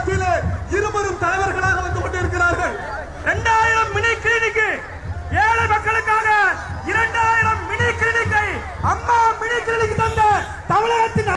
மத்தியிலே இருவரும் தலைவர்களாக வந்து கொண்டிருக்கிறார்கள். 2000 மினி கிளினிக், ஏழை மக்களுக்காக 2000 மினி கிளினிக்கை அம்மா மினி கிளினிக் தந்த தமிழகத்தின்